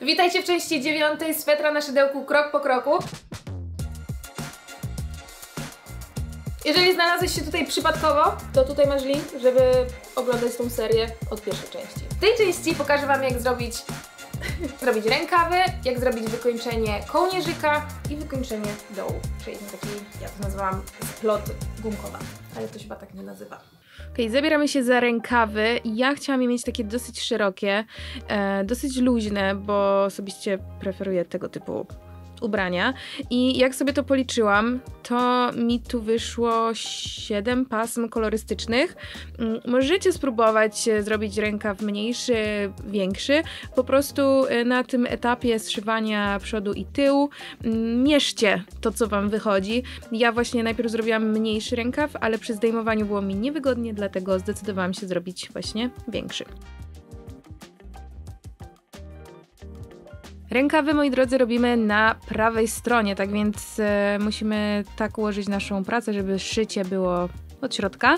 Witajcie w części 9 swetra na szydełku krok po kroku. Jeżeli znalazłeś się tutaj przypadkowo, to tutaj masz link, żeby oglądać tą serię od pierwszej części. W tej części pokażę Wam, jak zrobić rękawy, jak zrobić wykończenie kołnierzyka i wykończenie dołu, czyli taki, ja to nazywam splot gumkowa, ale to się chyba tak nie nazywa. Okej, zabieramy się za rękawy. Ja chciałam je mieć takie dosyć szerokie, dosyć luźne, bo osobiście preferuję tego typu ubrania. I jak sobie to policzyłam, to mi tu wyszło 7 pasm kolorystycznych. Możecie spróbować zrobić rękaw mniejszy, większy. Po prostu na tym etapie zszywania przodu i tyłu mierzcie to, co Wam wychodzi. Ja właśnie najpierw zrobiłam mniejszy rękaw, ale przy zdejmowaniu było mi niewygodnie, dlatego zdecydowałam się zrobić właśnie większy. Rękawy, moi drodzy, robimy na prawej stronie, tak więc musimy tak ułożyć naszą pracę, żeby szycie było od środka.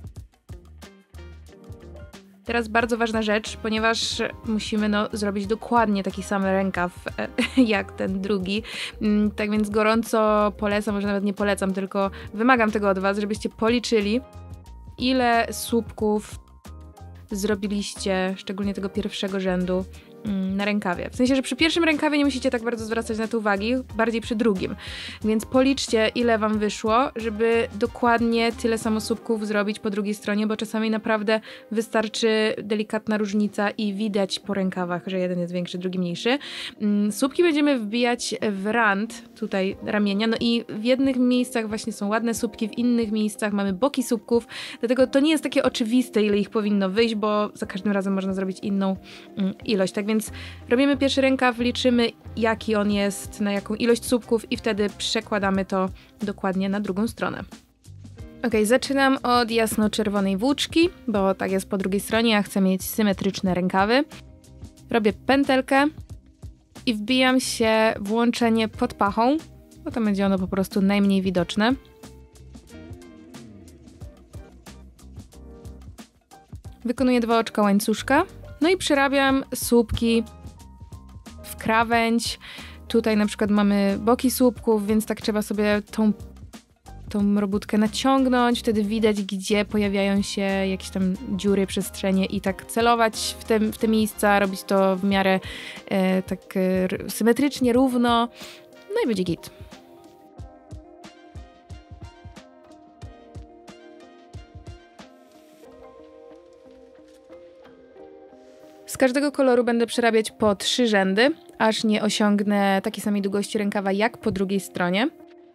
Teraz bardzo ważna rzecz, ponieważ musimy zrobić dokładnie taki sam rękaw jak ten drugi. Tak więc gorąco polecam, może nawet nie polecam, tylko wymagam tego od Was, żebyście policzyli, ile słupków zrobiliście, szczególnie tego pierwszego rzędu, na rękawie. W sensie, że przy pierwszym rękawie nie musicie tak bardzo zwracać na to uwagi, bardziej przy drugim. Więc policzcie, ile Wam wyszło, żeby dokładnie tyle samo słupków zrobić po drugiej stronie, bo czasami naprawdę wystarczy delikatna różnica i widać po rękawach, że jeden jest większy, drugi mniejszy. Słupki będziemy wbijać w rand, tutaj ramienia, no i w jednych miejscach właśnie są ładne słupki, w innych miejscach mamy boki słupków, dlatego to nie jest takie oczywiste, ile ich powinno wyjść, bo za każdym razem można zrobić inną ilość. Tak więc robimy pierwszy rękaw, liczymy, jaki on jest, na jaką ilość słupków i wtedy przekładamy to dokładnie na drugą stronę. Ok, zaczynam od jasno-czerwonej włóczki, bo tak jest po drugiej stronie, ja chcę mieć symetryczne rękawy. Robię pętelkę i wbijam się w łączenie pod pachą, bo to będzie ono po prostu najmniej widoczne. Wykonuję 2 oczka łańcuszka. No i przerabiam słupki w krawędź. Tutaj na przykład mamy boki słupków, więc tak trzeba sobie tą robótkę naciągnąć. Wtedy widać, gdzie pojawiają się jakieś tam dziury, przestrzenie i tak celować w te miejsca, robić to w miarę symetrycznie, równo. No i będzie git. Z każdego koloru będę przerabiać po 3 rzędy, aż nie osiągnę takiej samej długości rękawa jak po drugiej stronie.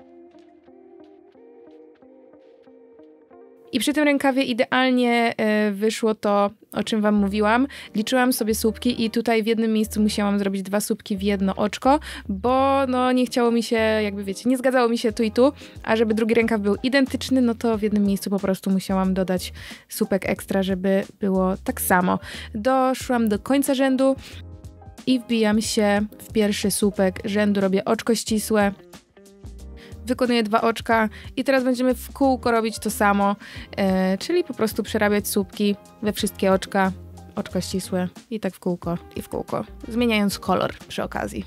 I przy tym rękawie idealnie wyszło to, o czym Wam mówiłam. Liczyłam sobie słupki i tutaj w jednym miejscu musiałam zrobić 2 słupki w jedno oczko, bo nie chciało mi się, jakby wiecie, nie zgadzało mi się tu i tu, a żeby drugi rękaw był identyczny, no to w jednym miejscu po prostu musiałam dodać słupek ekstra, żeby było tak samo. Doszłam do końca rzędu i wbijam się w pierwszy słupek rzędu, robię oczko ścisłe. Wykonuję 2 oczka i teraz będziemy w kółko robić to samo, czyli po prostu przerabiać słupki we wszystkie oczka, oczko ścisłe i tak w kółko i w kółko, zmieniając kolor przy okazji.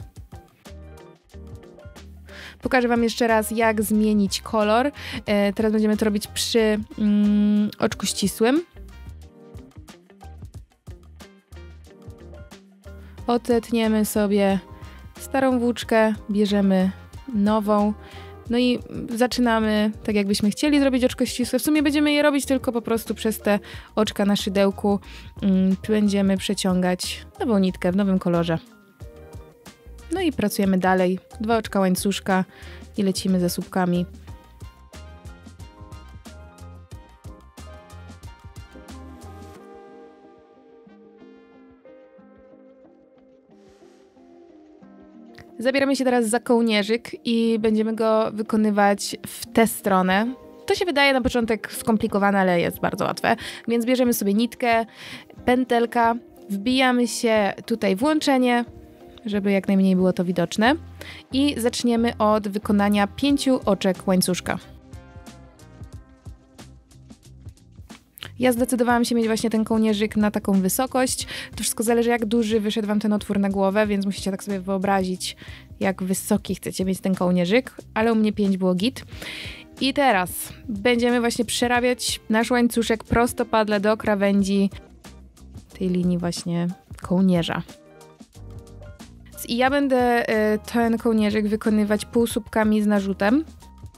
Pokażę Wam jeszcze raz, jak zmienić kolor. Teraz będziemy to robić przy oczku ścisłym. Odetniemy sobie starą włóczkę, bierzemy nową. No i zaczynamy tak, jakbyśmy chcieli zrobić oczko ścisłe. W sumie będziemy je robić tylko po prostu przez te oczka na szydełku. Będziemy przeciągać nową nitkę w nowym kolorze. No i pracujemy dalej. 2 oczka łańcuszka i lecimy ze słupkami. Zabieramy się teraz za kołnierzyk i będziemy go wykonywać w tę stronę. To się wydaje na początek skomplikowane, ale jest bardzo łatwe. Więc bierzemy sobie nitkę, pętelka, wbijamy się tutaj w łączenie, żeby jak najmniej było to widoczne. I zaczniemy od wykonania 5 oczek łańcuszka. Ja zdecydowałam się mieć właśnie ten kołnierzyk na taką wysokość. To wszystko zależy, jak duży wyszedł wam ten otwór na głowę, więc musicie tak sobie wyobrazić, jak wysoki chcecie mieć ten kołnierzyk, ale u mnie 5 było git. I teraz będziemy właśnie przerabiać nasz łańcuszek prostopadle do krawędzi tej linii właśnie kołnierza. I ja będę ten kołnierzyk wykonywać półsłupkami z narzutem.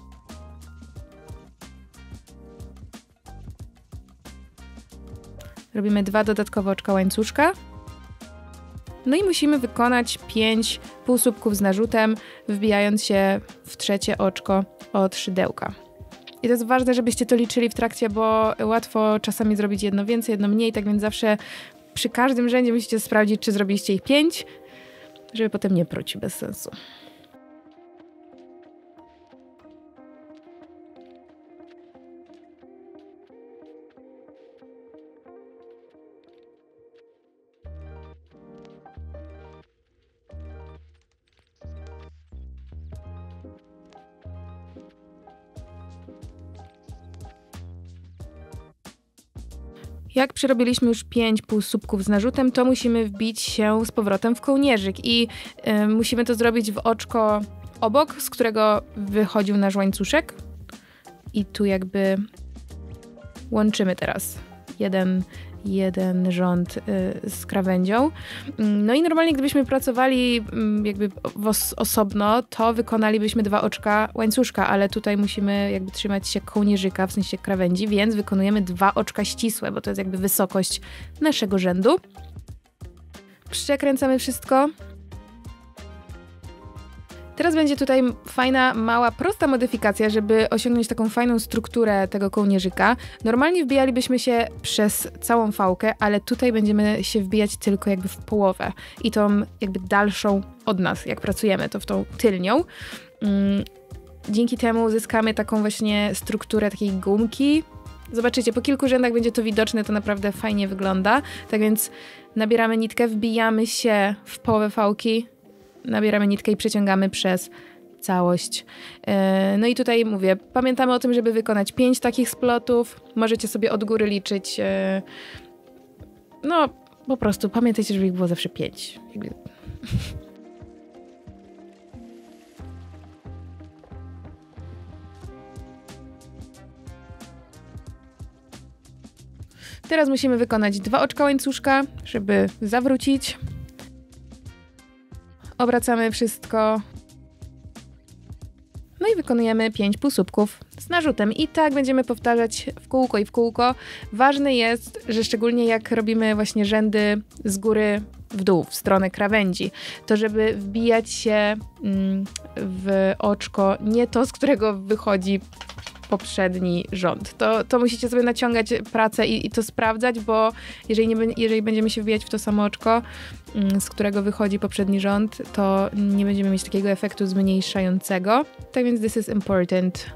Robimy 2 dodatkowe oczka łańcuszka. No i musimy wykonać 5 półsłupków z narzutem, wbijając się w trzecie oczko od szydełka. I to jest ważne, żebyście to liczyli w trakcie, bo łatwo czasami zrobić jedno więcej, jedno mniej, tak więc zawsze przy każdym rzędzie musicie sprawdzić, czy zrobiliście ich 5, żeby potem nie pruć bez sensu. Jak przerobiliśmy już 5 półsłupków z narzutem, to musimy wbić się z powrotem w kołnierzyk i musimy to zrobić w oczko obok, z którego wychodził nasz łańcuszek. I tu jakby łączymy teraz jeden rząd z krawędzią. No i normalnie gdybyśmy pracowali jakby osobno, to wykonalibyśmy 2 oczka łańcuszka, ale tutaj musimy jakby trzymać się kołnierzyka, w sensie krawędzi, więc wykonujemy 2 oczka ścisłe, bo to jest jakby wysokość naszego rzędu. Przekręcamy wszystko. Teraz będzie tutaj fajna, mała, prosta modyfikacja, żeby osiągnąć taką fajną strukturę tego kołnierzyka. Normalnie wbijalibyśmy się przez całą fałkę, ale tutaj będziemy się wbijać tylko jakby w połowę i tą jakby dalszą od nas, jak pracujemy, to w tą tylnią. Dzięki temu uzyskamy taką właśnie strukturę takiej gumki. Zobaczycie, po kilku rzędach będzie to widoczne, to naprawdę fajnie wygląda. Tak więc nabieramy nitkę, wbijamy się w połowę fałki, nabieramy nitkę i przeciągamy przez całość. No i tutaj mówię, pamiętamy o tym, żeby wykonać 5 takich splotów. Możecie sobie od góry liczyć. No, po prostu pamiętajcie, żeby ich było zawsze 5. Teraz musimy wykonać 2 oczka łańcuszka, żeby zawrócić. Obracamy wszystko. No i wykonujemy 5 półsłupków z narzutem. I tak będziemy powtarzać w kółko i w kółko. Ważne jest, że szczególnie jak robimy właśnie rzędy z góry w dół, w stronę krawędzi, to żeby wbijać się w oczko nie to, z którego wychodzi poprzedni rząd. To musicie sobie naciągać pracę i to sprawdzać, bo jeżeli będziemy się wbijać w to samo oczko, z którego wychodzi poprzedni rząd, to nie będziemy mieć takiego efektu zmniejszającego. Tak więc this is important.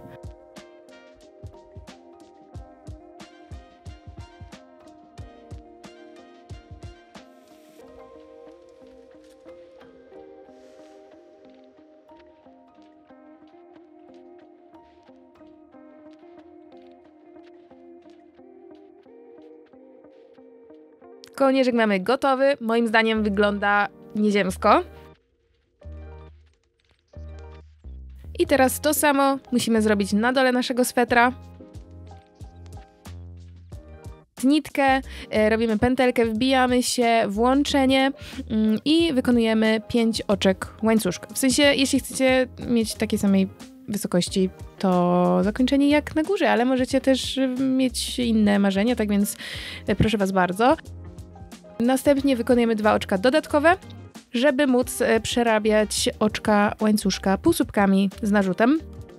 Kołnierzyk mamy gotowy. Moim zdaniem wygląda nieziemsko. I teraz to samo musimy zrobić na dole naszego swetra. Nitkę, robimy pętelkę, wbijamy się w łączenie i wykonujemy 5 oczek łańcuszka. W sensie, jeśli chcecie mieć takiej samej wysokości, to zakończenie jak na górze, ale możecie też mieć inne marzenia, tak więc proszę was bardzo. Następnie wykonujemy 2 oczka dodatkowe, żeby móc przerabiać oczka łańcuszka półsłupkami z narzutem.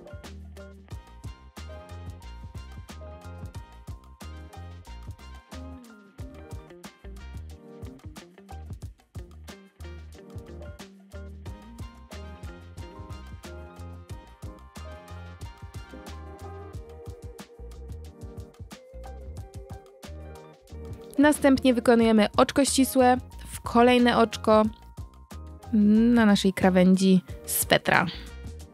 Następnie wykonujemy oczko ścisłe w kolejne oczko na naszej krawędzi swetra.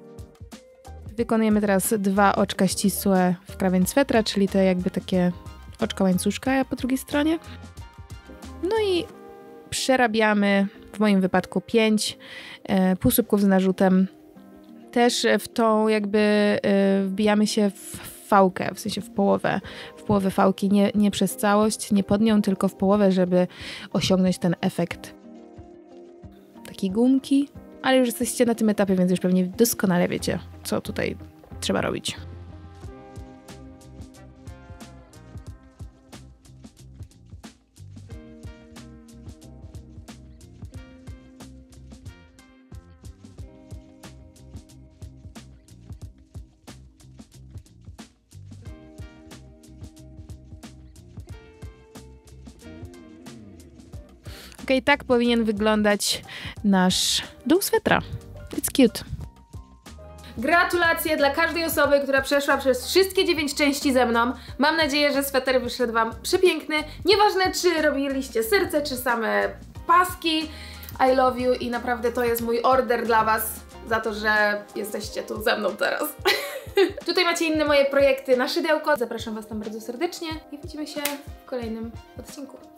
Wykonujemy teraz 2 oczka ścisłe w krawędź swetra, czyli te jakby takie oczka łańcuszka po drugiej stronie. No i przerabiamy, w moim wypadku 5 półsłupków z narzutem. Też w tą jakby wbijamy się w fałkę, w sensie w połowę fałki, nie przez całość, nie pod nią, tylko w połowę, żeby osiągnąć ten efekt takiej gumki. Ale już jesteście na tym etapie, więc już pewnie doskonale wiecie, co tutaj trzeba robić. Okej, tak powinien wyglądać nasz dół swetra. It's cute. Gratulacje dla każdej osoby, która przeszła przez wszystkie 9 części ze mną. Mam nadzieję, że sweter wyszedł Wam przepiękny. Nieważne, czy robiliście serce, czy same paski. I love you i naprawdę to jest mój order dla Was za to, że jesteście tu ze mną teraz. Tutaj macie inne moje projekty na szydełko. Zapraszam Was tam bardzo serdecznie i widzimy się w kolejnym odcinku.